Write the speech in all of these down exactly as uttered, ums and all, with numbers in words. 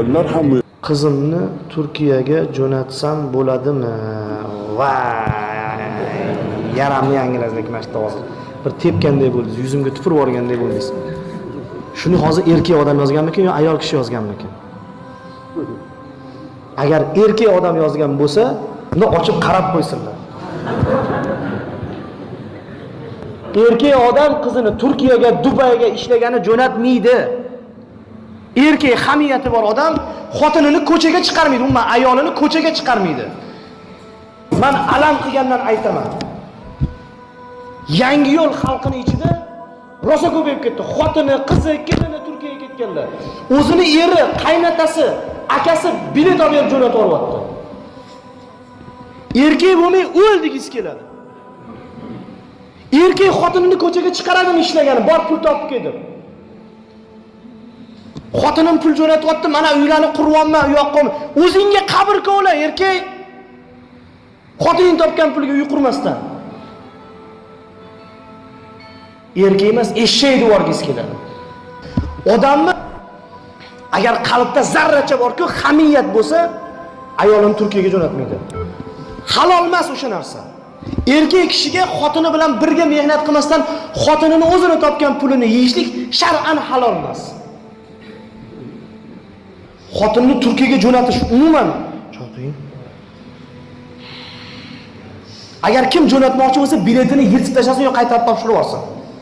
ayollar ham qizimni Turkiyaga jo'natsam bo'ladimi? Vay! Yaramni yangiladik mashta hozir. Bir tepganday bo'ldi, yuzimga tupurib yorganday bo'ldingiz. Shuni hozir erkak odam yozganmikan yo ayol kishi yozganmikan? Agar erkak odam yozgan bo'lsa, uni ochib qarab qo'ysinlar. Erkak odam qizini Turkiyaga, Dubayga ishlagani jo'natmaydi. Erkak hamiyati bor odam xotinini ko'chaga chiqarmaydi, umuman ayolini ko'chaga chiqarmaydi. Men alam qilgandan aytaman. Yangiyo'l xalqining ichida rosa ko'payib ketdi. Xotini, qizi, kelini Turkiyaga ketganlar. O'zini eri, qaynotasi, akasi bilet olib jo'natib yuryapti. Erkak bo'lmay o'ldigiz keladi. Erkak xotinini ko'chaga chiqaradimi ishlagani, bor pul topib keldi. Xotinim pul jo'natyapti, mana uylarni quryapman, u yoqqa. O'zingga qabr kovla, erkak. Xotining topgan pulga uy qurmasdan. Erkak emas, eshak devorgiz keladi. Odamni agar qalbda zarracha bor-ku, hamiyat bo'lsa, ayolini Turkiyaga jo'natmaydi. Halol emas o'sha narsa. Erkak kishiga xotini bilan birga mehnat qilmasdan xotinini o'zini topgan pulini yeyishlik shar'an halol emas. Xotinni Turkiyaga jo'natish umuman cho'ting. Agar kim jo'natmoqchi bo'lsa, biletini yirtib tashlasin yo qaytarib topshirib olsin.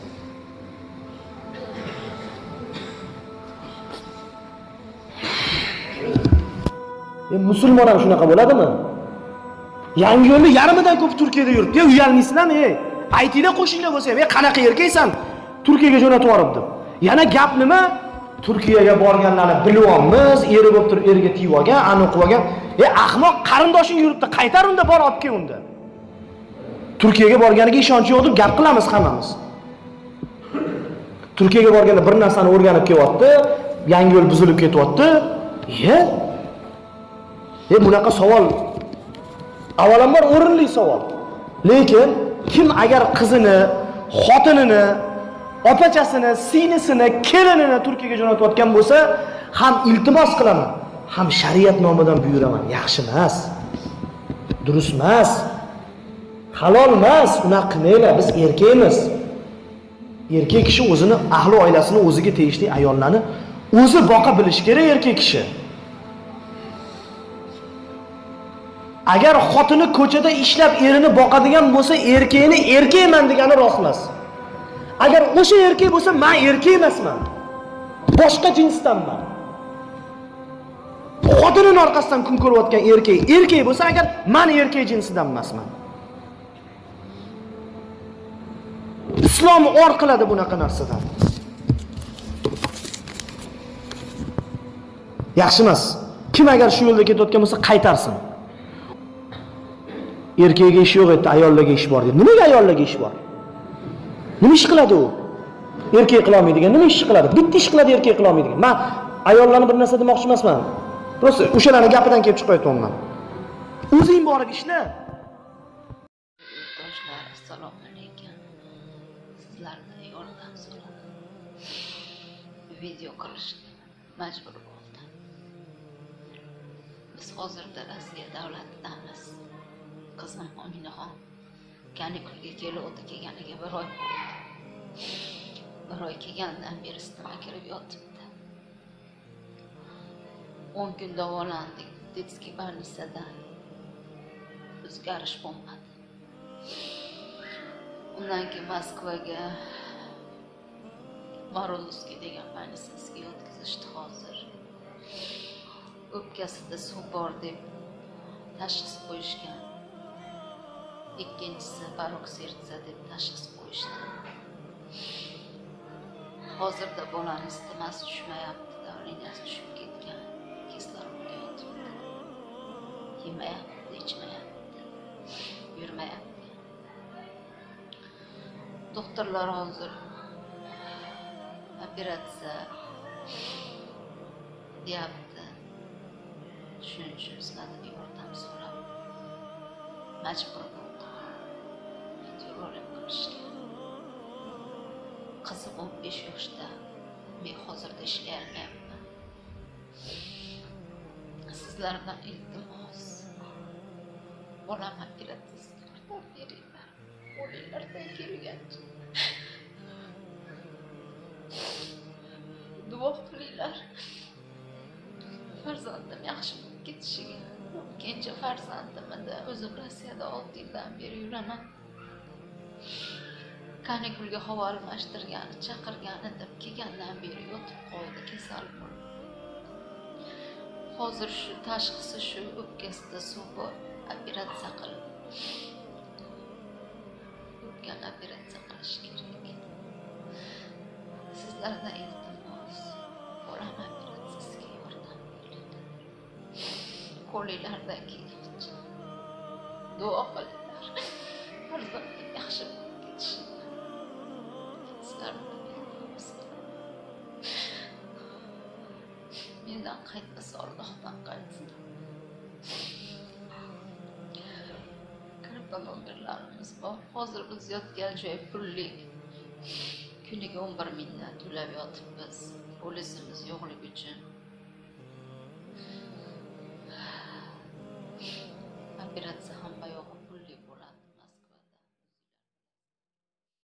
E musulmon ham shunaqa bo'ladimi? Yangiyo'lni yarmidan ko'p Turkiyada yuribdi. Ya uyalmaysizlarmi, ey? Aytingda qo'shinglar bo'lsa ham, "Ey, qanaqa erkaksan? Turkiyaga jo'natib yuboribdi." Yana gap nima? Turkiyaga borganlarni bilib olamiz, eri bo'lib turib eriga tegib olgan, aniq qilib olgan. "Ey, ahmoq, qarindoshing yuribdi, qaytar unda, bor olib kel unda." Turkiyaga borganiga ishonch yo'q deb gap qilamiz hammamiz. Turkiyaga borganda bir narsani o'rganib kelyapti, Yangiyo'l buzilib ketyapti. Ye? E bunaqa savol avvalambor o'rinli savol. Lekin kim agar qizini, xotinini, opachasini, singlisini, kelinini Turkiyaga jo'natayotgan bo'lsa, ham iltimos qilaman, ham shariat nomidan buyuraman. Yaxshi emas. Durust emas. Halol emas. Unaqa qilmaylar, biz erkakmiz. Erkak kishi o'zini, ahli oilasini, o'ziga tegishli ayollarni o'zi boqa bilish kerak erkak kishi. Agar xotini ko'chada ishlab erini boqadigan bo'lsa, erkakni erkakman degani rost emas. Agar o'sha erkak bo'lsa, men erkak emasman. Boshqa jinsdanman. Xotinining orqasidan kun ko'rayotgan erkak, erkak bo'lsa, agar men erkak jinsidan emasman. Islom or qiladi bunaqa narsadan. Yaxshi emas. Kim agar shu yo'lda ketayotgan bo'lsa, qaytarsin. Erkakga ish yo'q edi, ayollarga ish bor dedi. Nimaga ayollarga ish bor? Nima ish qiladi u? Erkak qila olmaydigan nima ish qiladi? Bitta ish qiladi, erkak qila olmaydigan. Men ayollarni bir narsa demoqchi emasman. Prosta o'shalarning gapidan kelib chiqayapman. O'zing borib ishla. Do'stlar, assalomu alaykum. Sizlardan yordam so'radim. Video qilishga majbur bo'ldim. Biz hozirda Rossiya davlatidamiz. Qizim Ominaxon kanikulga keluvdi, kelganiga bir oy bo'ldi. Bir oy kelgandan beri isitma kirib yotibdi. o'n kun davolandik, detskiy больницada. O'zgarish bo'lmadi. Undan keyin Moskvaga Marulskiy degan больницasiga o'tkazishdi hozir. O'pkasida suv bor deb tashxis qo'yishgan. Ikkinchisi barok sertsa deb tashxis qo'yishdi. Hozirda bolani isitmasi tushmayapti, davleniyasi tushib ketgan. Kislorodga yotibdi. Yemayapti, ichmayapti, yurmayapti. Doktorlar hozir operatsiya deyapti. Shuning uchun sizlardan yordam so'rab majbur bo'ldim. Videorolik qilishga. Qizim o'n besh yoshda. Men hozirda ishlayapman. Sizlardan iltimos. Bolam operatsiyasiga yordam beringlar. Qo'linglardan kelgancha. Duo qilinglar. Farzandim yaxshi bo'lib ketishiga. Kenja farzandimda o'zim Rossiyada olti yildan beri yuraman. Kanikulga havo almashtirgani, chaqirgani deb kelgandan beri yotib qoldi, kasal bo'lib. Hozir shu tashxisi shu o'pkasida suv bor, operatsiya qilib. O'pkani operatsiya qilish kerak. Sizlardan iltimos, bolam operatsiyasiga yordam beringlar. Qo'linglardan kelgancha duo qilinglar. Farzandim yaxshi bo'lib ketishiga. Sizlardan iltimos. Mendan qaytmasa Allohdan qaytsin. Kriptonomerlarimiz bor. Hozir biz yotgan joy pullik. Kuniga o'n bir mingdan to'lab yotibmiz. Polisimiz yo'qligi uchun. Operatsiya ham